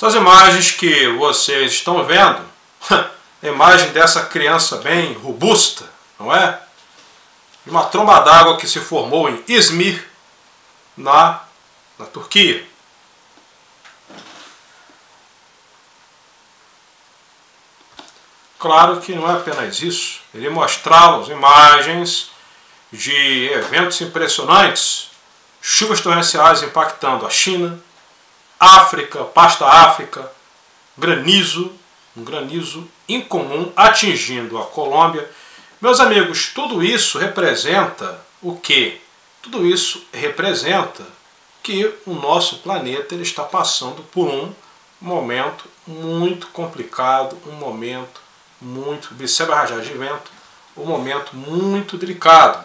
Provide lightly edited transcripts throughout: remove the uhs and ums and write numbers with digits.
Essas imagens que vocês estão vendo, a imagem dessa criança bem robusta, não é? De uma tromba d'água que se formou em Izmir, na Turquia. Claro que não é apenas isso. Ele mostrá-los imagens de eventos impressionantes, chuvas torrenciais impactando a China, África, parte da África, granizo, um granizo incomum atingindo a Colômbia. Meus amigos, tudo isso representa o quê? Tudo isso representa que o nosso planeta ele está passando por um momento muito complicado, um momento muito, observa a rajada de vento, um momento muito delicado.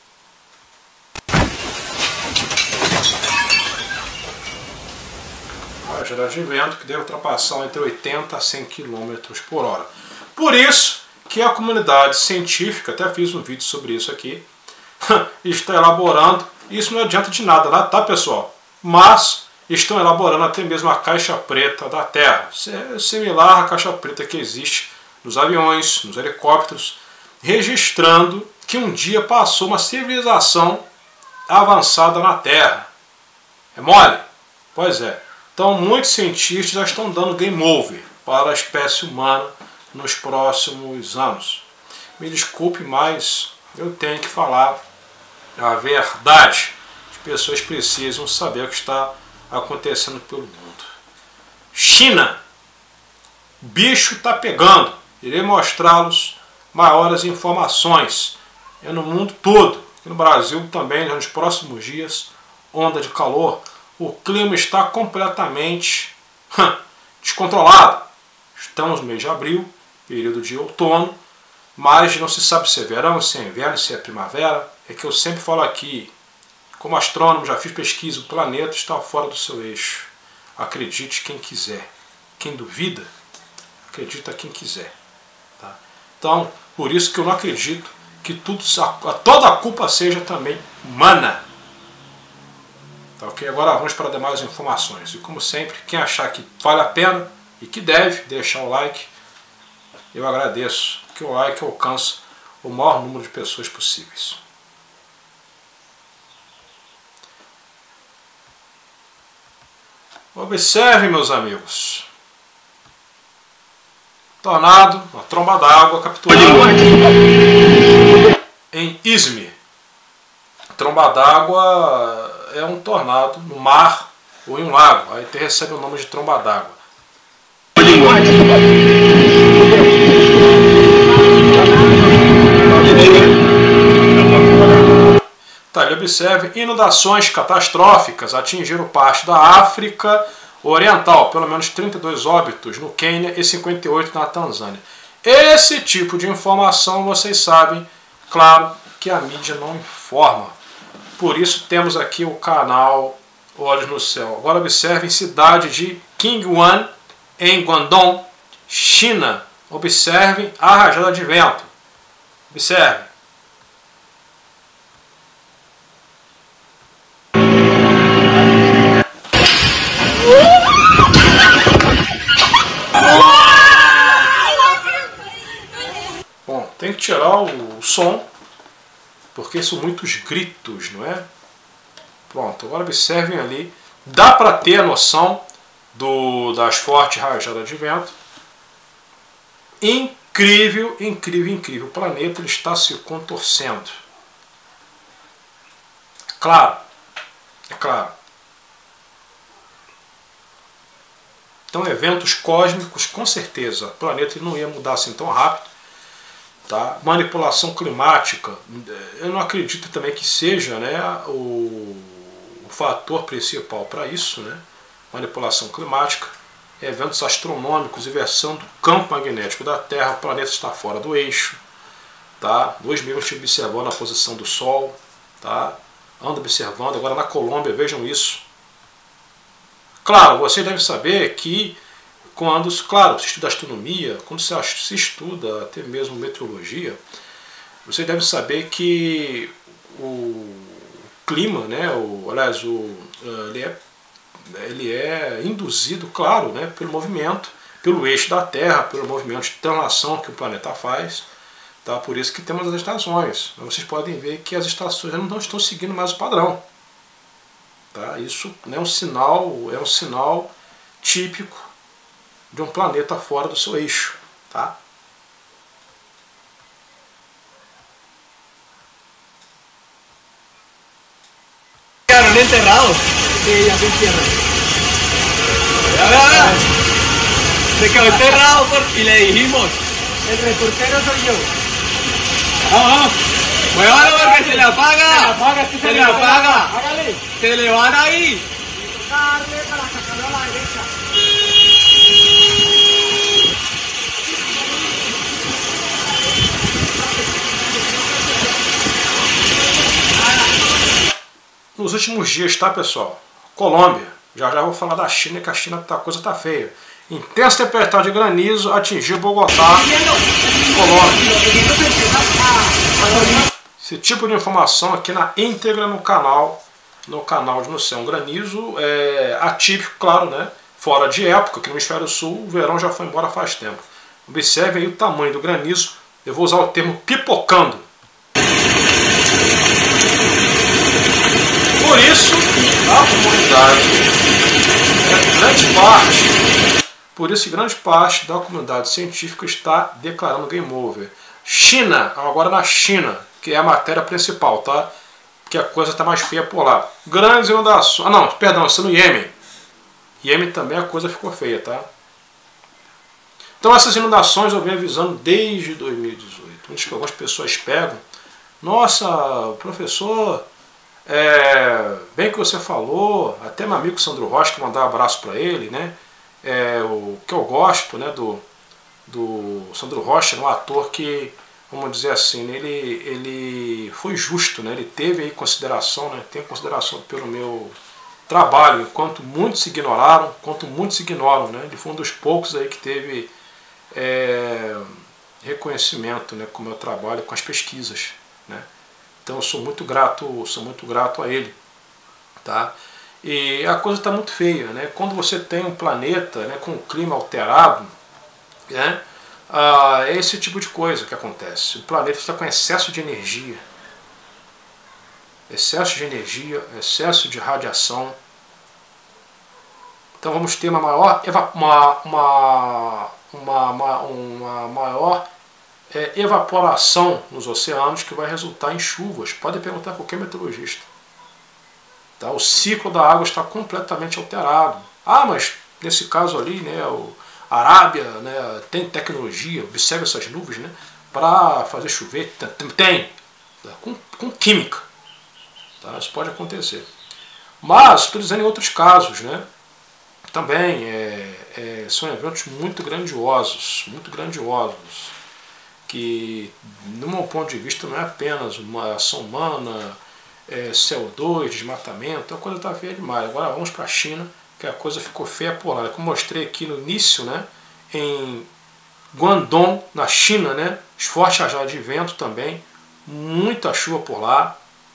Rajada de vento que deve ultrapassar entre 80 a 100 km por hora. Por isso que a comunidade científica, até fiz um vídeo sobre isso aqui, está elaborando, isso não adianta de nada, tá pessoal? Mas estão elaborando até mesmo a caixa preta da Terra, similar à caixa preta que existe nos aviões, nos helicópteros, registrando que um dia passou uma civilização avançada na Terra. É mole? Pois é. Então muitos cientistas já estão dando game over para a espécie humana nos próximos anos. Me desculpe, mas eu tenho que falar a verdade. As pessoas precisam saber o que está acontecendo pelo mundo. China, o bicho está pegando. Irei mostrá-los maiores informações. É no mundo todo, aqui no Brasil também, nos próximos dias, onda de calor. O clima está completamente descontrolado. Estamos no mês de abril, período de outono, mas não se sabe se é verão, se é inverno, se é primavera. É que eu sempre falo aqui, como astrônomo, já fiz pesquisa, o planeta está fora do seu eixo. Acredite quem quiser. Quem duvida, acredita quem quiser. Tá? Então, por isso que eu não acredito que toda a culpa seja também humana. Tá, ok? Agora vamos para demais informações. E como sempre, quem achar que vale a pena e que deve deixar o like, eu agradeço, que o like alcança o maior número de pessoas possíveis. Observe, meus amigos. Tornado, uma tromba d'água capturada em Izmir. Tromba d'água é um tornado no mar ou em um lago. Aí recebe o nome de tromba d'água. Tá, ele observe, inundações catastróficas atingiram parte da África Oriental, pelo menos 32 óbitos no Quênia e 58 na Tanzânia. Esse tipo de informação vocês sabem, claro, que a mídia não informa. Por isso temos aqui o canal Olhos no Céu. Agora observem cidade de Qingyuan, em Guangdong, China. Observem a rajada de vento. Observe. Bom, tem que tirar o som, porque são muitos gritos, não é? Pronto, agora observem ali. Dá para ter a noção das fortes rajadas de vento. Incrível, incrível, incrível. O planeta ele está se contorcendo. É claro, é claro. Então, eventos cósmicos, com certeza, o planeta não ia mudar assim tão rápido. Tá? Manipulação climática, eu não acredito também que seja, né, o fator principal para isso, né? Manipulação climática, eventos astronômicos, inversão do campo magnético da Terra, o planeta está fora do eixo, tá? 2000 observando a posição do Sol, tá? Anda observando, agora na Colômbia, vejam isso. Claro, você deve saber que quando, claro, se estuda astronomia, quando se estuda até mesmo meteorologia, você deve saber que o clima, né, ele é ele é induzido, claro, né, pelo movimento, pelo eixo da Terra, pelo movimento de translação que o planeta faz. Tá? Por isso que temos as estações. Vocês podem ver que as estações não estão seguindo mais o padrão. Tá? Isso é um sinal típico de um planeta fora do seu eixo. Tá? ¿Quedaron enterrados? Sí, ya se entierran. Se quedó enterrado y le dijimos. El reportero soy yo. Vamos, muévalo porque se le apaga. Apaga, Se le apaga. Hágale. Se le van ahí. Darle para sacarlo a la derecha. Nos últimos dias, tá, pessoal? Colômbia. Já vou falar da China, que a China a coisa tá feia. Intensa tempestade de granizo atingiu Bogotá, Colômbia. Esse tipo de informação aqui na íntegra no canal de Noção. Granizo é atípico, claro, né? Fora de época, aqui no Hemisfério Sul, o verão já foi embora faz tempo. Observe aí o tamanho do granizo. Eu vou usar o termo pipocando. Por isso que a comunidade, grande parte da comunidade científica está declarando game over. China, agora na China, que é a matéria principal, tá? Que a coisa está mais feia por lá. Grandes inundações. Ah, não, perdão, isso é no Iêmen. Iêmen também a coisa ficou feia, tá? Então essas inundações eu venho avisando desde 2018. Antes que algumas pessoas pegam. Nossa, professor, bem que você falou, até meu amigo Sandro Rocha, que mandar um abraço para ele, né? O que eu gosto, né, do Sandro Rocha, um ator que, vamos dizer assim, ele foi justo, né? Ele teve aí consideração, né? Tem consideração pelo meu trabalho, enquanto muitos se ignoraram, né? Ele foi um dos poucos aí que teve reconhecimento, né, com o meu trabalho, com as pesquisas, né? Então eu sou muito grato a ele, tá? E a coisa está muito feia, né? Quando você tem um planeta, né, com o clima alterado, né, é esse tipo de coisa que acontece. O planeta está com excesso de energia, excesso de radiação. Então vamos ter uma maior evaporação nos oceanos, que vai resultar em chuvas. Pode perguntar a qualquer meteorologista. Tá? O ciclo da água está completamente alterado. Ah, mas nesse caso ali, né, a Arábia, né, tem tecnologia, observa essas nuvens, né, para fazer chover. Tem, com química. Tá? Isso pode acontecer. Mas, estou dizendo em outros casos, né, também são eventos muito grandiosos, que, no meu ponto de vista, não é apenas uma ação humana, CO2, desmatamento, a coisa está feia demais. Agora vamos para a China, que a coisa ficou feia por lá. Como eu mostrei aqui no início, né, em Guangdong, na China, né, forte rajada de vento também, muita chuva por lá,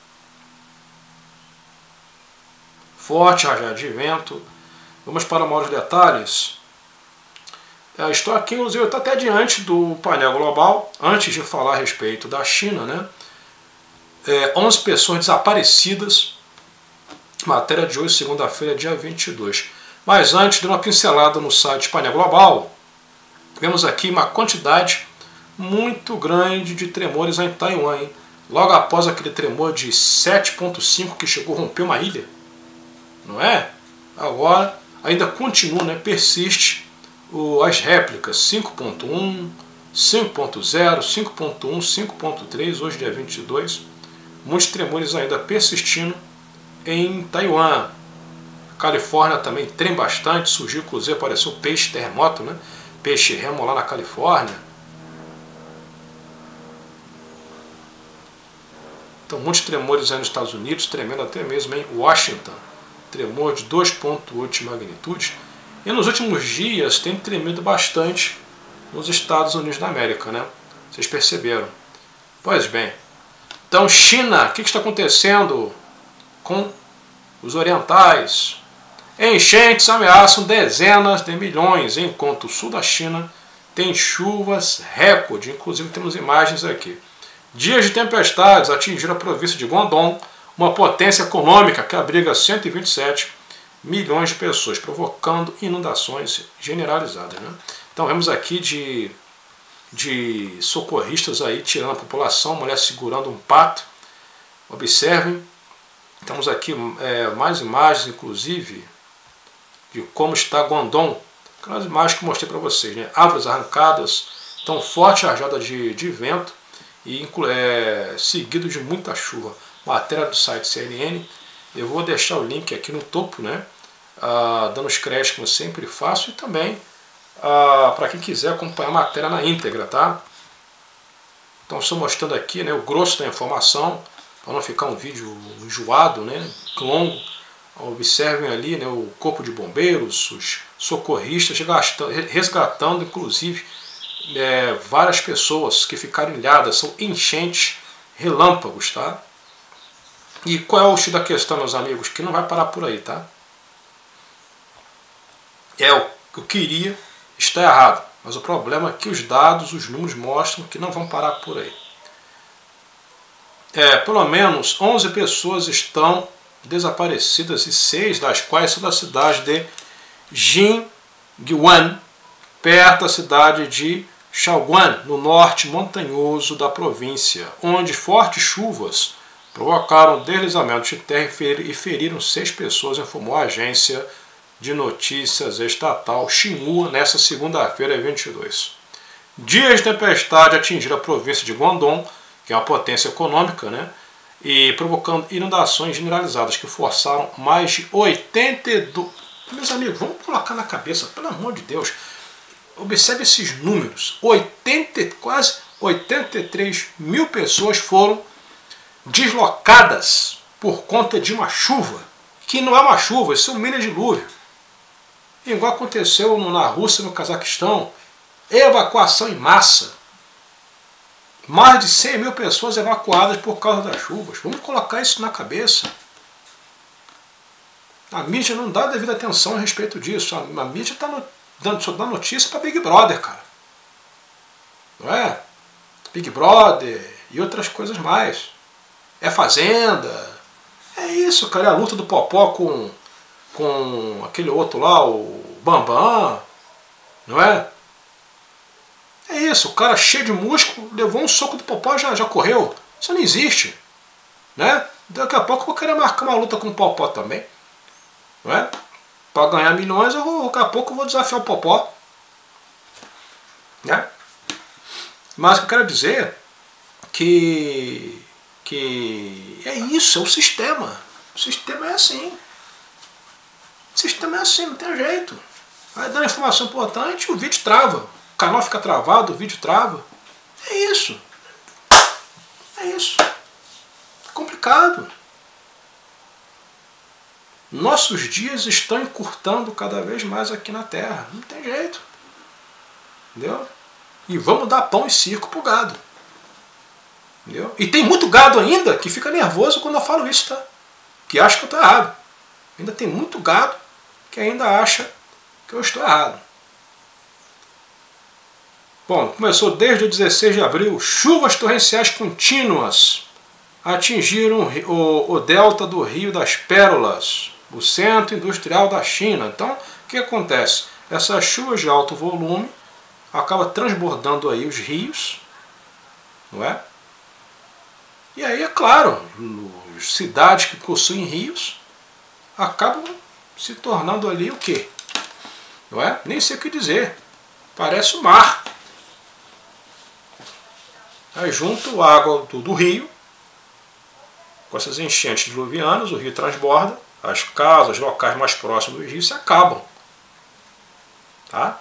forte rajada de vento. Vamos para maiores detalhes. Estou aqui, inclusive, estou até diante do painel global, antes de falar a respeito da China, né? 11 pessoas desaparecidas, matéria de hoje, segunda-feira, dia 22. Mas antes, dando uma pincelada no site painel global, vemos aqui uma quantidade muito grande de tremores em Taiwan, hein? Logo após aquele tremor de 7,5 que chegou a romper uma ilha, não é? Agora ainda continua, né? Persiste as réplicas 5.1, 5.0, 5.1, 5.3, hoje dia 22, muitos tremores ainda persistindo em Taiwan. Califórnia também treme bastante, surgiu, inclusive apareceu peixe terremoto, né? Peixe remo lá na Califórnia. Então muitos tremores aí nos Estados Unidos, tremendo até mesmo em Washington, tremor de 2,8 de magnitude. E nos últimos dias tem tremido bastante nos Estados Unidos da América, né? Vocês perceberam? Pois bem. Então, China, o que está acontecendo com os orientais? Enchentes ameaçam dezenas de milhões, enquanto o sul da China tem chuvas recorde. Inclusive temos imagens aqui. Dias de tempestades atingiram a província de Guangdong, uma potência econômica que abriga 127 milhões de pessoas, provocando inundações generalizadas, né? Então vemos aqui de socorristas aí tirando a população, mulher segurando um pato. Observem, temos aqui mais imagens, inclusive, de como está Guangdong. Aquelas imagens que eu mostrei para vocês, né? Árvores arrancadas, tão forte rajada de vento e seguido de muita chuva. Matéria do site CNN. Eu vou deixar o link aqui no topo, né? Dando os créditos como eu sempre faço, e também para quem quiser acompanhar a matéria na íntegra, tá? Então estou mostrando aqui, né, o grosso da informação, para não ficar um vídeo enjoado, né, longo. Observem ali, né, o corpo de bombeiros, os socorristas resgatando, inclusive, várias pessoas que ficaram ilhadas. São enchentes relâmpagos, tá? E qual é o X da questão, meus amigos? Que não vai parar por aí, tá? Eu queria estar errado, mas o problema é que os dados, os números mostram que não vão parar por aí. Pelo menos 11 pessoas estão desaparecidas e 6 das quais são da cidade de Jingguan, perto da cidade de Shaoguan, no norte montanhoso da província, onde fortes chuvas provocaram deslizamentos de terra e feriram 6 pessoas, informou a agência de notícias estatal Xinhua nesta segunda-feira, 22. Dias de tempestade atingiram a província de Guangdong, que é uma potência econômica, né? E provocando inundações generalizadas que forçaram mais de 82... Meus amigos, vamos colocar na cabeça, pelo amor de Deus, observe esses números. Quase 83 mil pessoas foram deslocadas por conta de uma chuva, que não é uma chuva, isso é um mini dilúvio. Igual aconteceu na Rússia e no Cazaquistão, evacuação em massa. Mais de 100 mil pessoas evacuadas por causa das chuvas. Vamos colocar isso na cabeça. A mídia não dá devida atenção a respeito disso. A mídia está só dando notícia para Big Brother, cara. Não é? Big Brother e outras coisas mais. É Fazenda. É isso, cara. É a luta do Popó com aquele outro lá, o Bambam. Não é? É isso, o cara cheio de músculo, levou um soco do Popó e já correu. Isso não existe. Né? Daqui a pouco eu vou querer marcar uma luta com o Popó também. Não é? Para ganhar milhões, daqui a pouco eu vou desafiar o Popó. Né? Mas o que eu quero dizer que é isso, é o sistema. O sistema é assim. O sistema é assim, não tem jeito. Vai dando informação importante, o vídeo trava. O canal fica travado, o vídeo trava. É isso. É isso. É complicado. Nossos dias estão encurtando cada vez mais aqui na Terra. Não tem jeito. Entendeu? E vamos dar pão e circo pro gado. Entendeu? E tem muito gado ainda que fica nervoso quando eu falo isso, tá? Que acha que eu estou errado. Ainda tem muito gado que ainda acha que eu estou errado. Bom, começou desde o 16 de abril. Chuvas torrenciais contínuas atingiram o delta do Rio das Pérolas, o centro industrial da China. Então, o que acontece? Essas chuvas de alto volume acabam transbordando aí os rios, não é? E aí, é claro, cidades que possuem rios acabam se tornando ali o quê? Não é? Nem sei o que dizer. Parece o mar. Aí junto a água do rio, com essas enchentes diluvianas, o rio transborda, as casas, locais mais próximos do rio se acabam. Tá?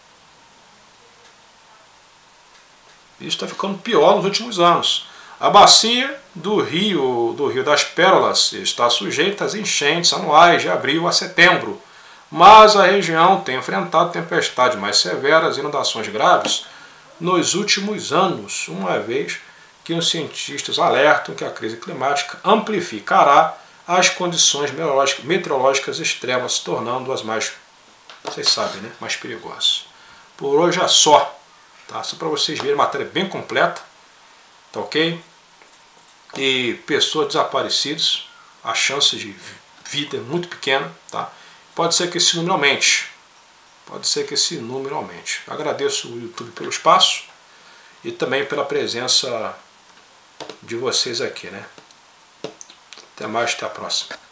Isso está ficando pior nos últimos anos. A bacia do Rio das Pérolas está sujeita às enchentes anuais de abril a setembro, mas a região tem enfrentado tempestades mais severas e inundações graves nos últimos anos, uma vez que os cientistas alertam que a crise climática amplificará as condições meteorológicas extremas, tornando-as mais, vocês sabem, né, mais perigosas. Por hoje é só, tá? Só para vocês verem, matéria bem completa, tá ok? E pessoas desaparecidas, a chance de vida é muito pequena, tá? Pode ser que esse número aumente. Pode ser que esse número aumente. Agradeço o YouTube pelo espaço e também pela presença de vocês aqui, né? Até mais, até a próxima.